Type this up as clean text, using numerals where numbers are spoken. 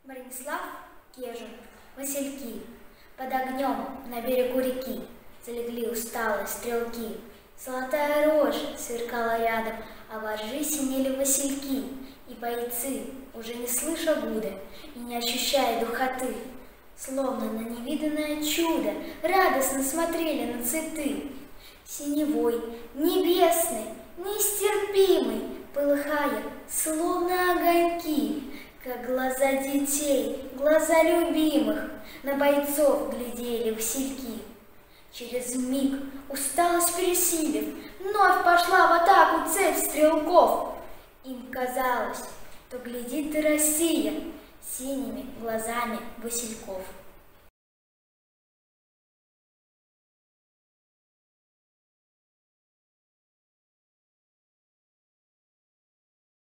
Бронислав Кежин, васильки, под огнем на берегу реки залегли усталые стрелки. Золотая рожь сверкала рядом, а вожжи синели васильки, и бойцы, уже не слыша гуда и не ощущая духоты, словно на невиданное чудо, радостно смотрели на цветы. Синевой, небесный, нестерпимый, полыхая, словно огоньки, как глаза детей, глаза любимых, на бойцов глядели васильки. Через миг, усталость пересилив, вновь пошла в атаку цепь стрелков. Им казалось, что глядит и Россия синими глазами васильков.